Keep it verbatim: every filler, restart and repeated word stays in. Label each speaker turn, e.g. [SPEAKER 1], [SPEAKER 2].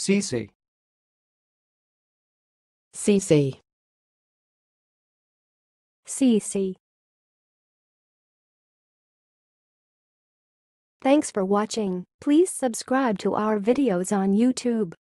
[SPEAKER 1] sisi,
[SPEAKER 2] sisi,
[SPEAKER 3] sisi. Thanks for watching. Please subscribe to our videos on YouTube.